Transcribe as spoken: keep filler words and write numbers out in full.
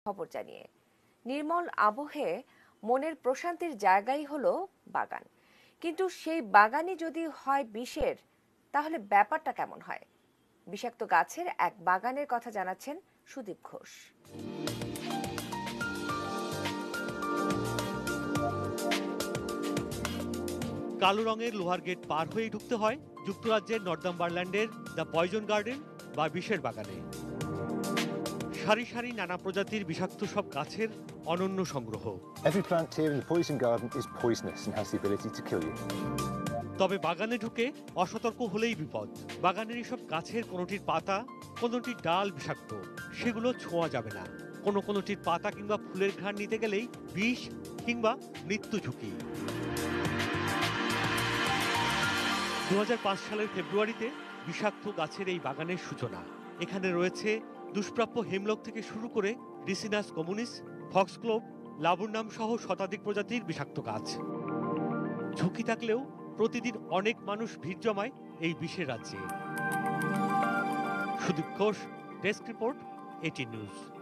খবর জানিয়ে। নির্মল আবহে মনের প্রশান্তির জায়গাই হলো বাগান, কিন্তু সেই বাগানই যদি হয় বিষের, তাহলে ব্যাপারটা কেমন হয়? বিষাক্ত গাছের এক বাগানের কথা জানাচ্ছেন সুদীপ ঘোষ। কালো রঙের লোহার গেট পার হয়ে ঢুকতে হয় যুক্তরাজ্যের নর্দাম্বারল্যান্ডের দ্য পয়জন গার্ডেন বা বিষের বাগানে। সারি সারি নানা প্রজাতির বিষাক্ত সব গাছের অনন্য সংগ্রহ। Every plant here in the poison garden is poisonous and has the ability to kill you. তবে বাগানে ঢুকে অসতর্ক হলেই বিপদ। বাগানের এসব গাছের কোনোটির পাতা, কোনোটির ডাল বিষাক্ত, সেগুলো ছোঁয়া যাবে না। কোনো কোনোটির পাতা কিংবা ফুলের ঘ্রাণ নিতে গেলেই বিষ কিংবা মৃত্যু ঝুঁকি। দু হাজার পাঁচ সালের ফেব্রুয়ারিতে বিষাক্ত গাছের এই বাগানের সূচনা। এখানে রয়েছে দুষ্প্রাপ্য হেমলক থেকে শুরু করে রিসিনাস কমিউনিস, ফক্সগ্লোভ, লাবুরনাম সহ শতাধিক প্রজাতির বিষাক্ত গাছ। ঝুঁকি থাকলেও প্রতিদিন অনেক মানুষ ভিড় জমায় এই বিষের রাজ্যে। Sudip Ghosh, desk report, ATN news.